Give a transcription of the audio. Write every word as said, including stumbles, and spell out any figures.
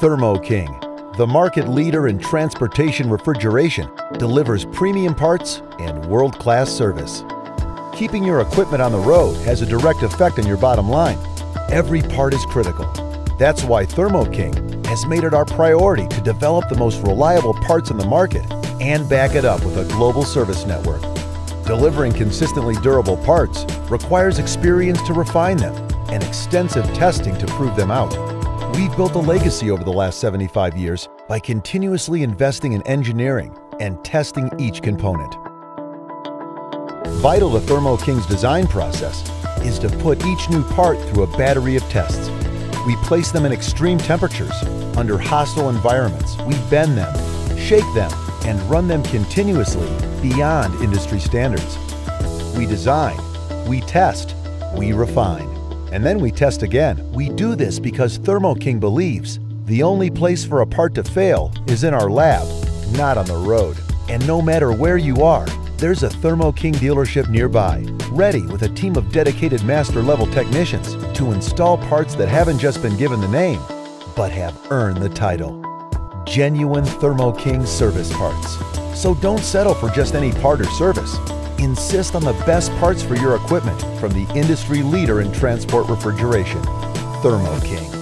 Thermo King, the market leader in transportation refrigeration, delivers premium parts and world-class service. Keeping your equipment on the road has a direct effect on your bottom line. Every part is critical. That's why Thermo King has made it our priority to develop the most reliable parts in the market and back it up with a global service network. Delivering consistently durable parts requires experience to refine them and extensive testing to prove them out. We've built a legacy over the last seventy-five years by continuously investing in engineering and testing each component. Vital to Thermo King's design process is to put each new part through a battery of tests. We place them in extreme temperatures, under hostile environments. We bend them, shake them, and run them continuously beyond industry standards. We design, we test, we refine, and then we test again. We do this because Thermo King believes the only place for a part to fail is in our lab, not on the road. And no matter where you are, there's a Thermo King dealership nearby, ready with a team of dedicated master-level technicians to install parts that haven't just been given the name, but have earned the title. Genuine Thermo King service parts. So don't settle for just any part or service. Insist on the best parts for your equipment from the industry leader in transport refrigeration, Thermo King.